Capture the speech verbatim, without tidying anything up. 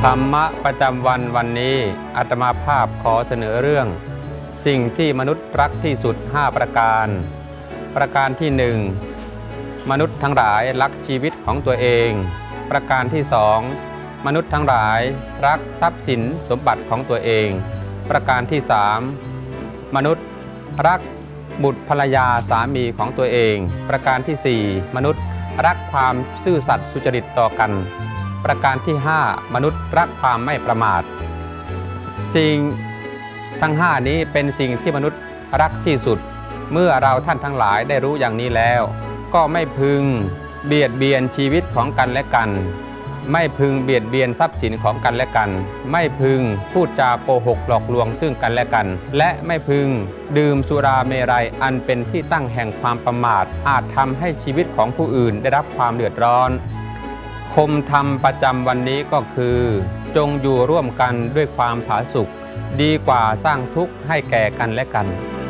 ธรรมะประจำวันวันนี้อาตมาภาพขอเสนอเรื่องสิ่งที่มนุษย์รักที่สุดห้าประการประการที่หนึ่งมนุษย์ทั้งหลายรักชีวิตของตัวเองประการที่สองมนุษย์ทั้งหลายรักทรัพย์สินสมบัติของตัวเองประการที่สามมนุษย์รักบุตรภรรยาสามีของตัวเองประการที่สี่มนุษย์รักความซื่อสัตย์สุจริตต่อกันประการที่ห้ามนุษย์รักความไม่ประมาทสิ่งทั้งห้านี้เป็นสิ่งที่มนุษย์รักที่สุดเมื่อเราท่านทั้งหลายได้รู้อย่างนี้แล้วก็ไม่พึงเบียดเบียนชีวิตของกันและกันไม่พึงเบียดเบียนทรัพย์สินของกันและกันไม่พึงพูดจาโกหกหลอกลวงซึ่งกันและกันและไม่พึงดื่มสุราเมรัยอันเป็นที่ตั้งแห่งความประมาทอาจทำให้ชีวิตของผู้อื่นได้รับความเดือดร้อนคมธรรมประจำวันนี้ก็คือจงอยู่ร่วมกันด้วยความผาสุกดีกว่าสร้างทุกข์ให้แก่กันและกัน